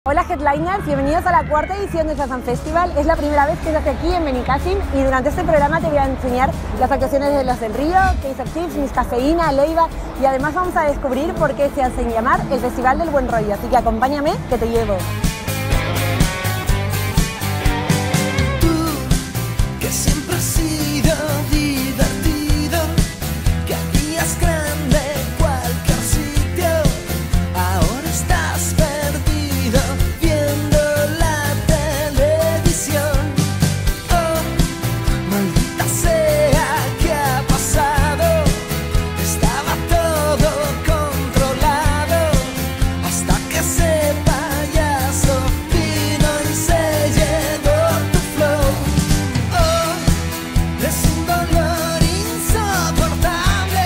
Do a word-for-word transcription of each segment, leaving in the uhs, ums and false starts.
Hola Headliners, bienvenidos a la cuarta edición de Shazam Festival. Es la primera vez que se hace aquí en Benicàssim y durante este programa te voy a enseñar las actuaciones de Los del Río, Kaiser Chiefs, Miss Cafeína, Leiva y además vamos a descubrir por qué se hacen llamar el Festival del Buen Rollo, así que acompáñame que te llevo. Tú, que siempre has sido divertido, que hacías grande cualquier sitio, ahora estás perdido viendo la televisión. Oh, maldita sea, ¿qué ha pasado? Estaba todo controlado hasta que ese payaso vino y se llevó tu flow. Oh, es un dolor insoportable.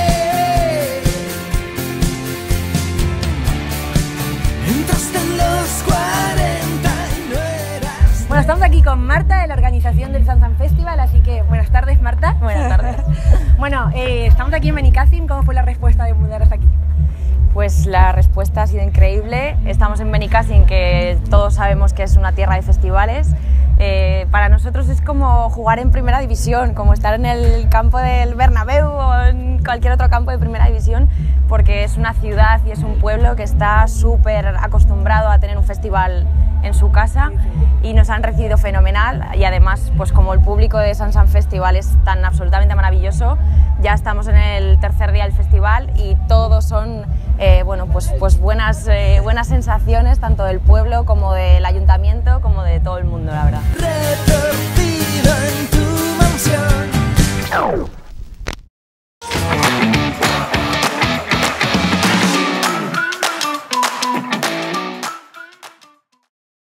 Entraste en los cuarenta y no eras. Bueno, estamos aquí con Marta de la organización del Shazam Festival, así que buenas tardes Marta. Buenas tardes. Bueno, eh, estamos aquí en Benicàssim, ¿cómo fue la respuesta de mudaros aquí? Pues la respuesta ha sido increíble. Estamos en Benicàssim, que todos sabemos que es una tierra de festivales. Eh, para nosotros es como jugar en primera división, como estar en el campo del Bernabéu o en cualquier otro campo de primera división, porque es una ciudad y es un pueblo que está súper acostumbrado a tener un festival en su casa y nos han recibido fenomenal. Y además, pues como el público de Shazam Festival es tan absolutamente maravilloso, ya estamos en el tercer día del festival y todos son eh, bueno, pues, pues buenas, eh, buenas sensaciones, tanto del pueblo como del ayuntamiento, como de todo el mundo, la verdad. Retorcido en tu mansión.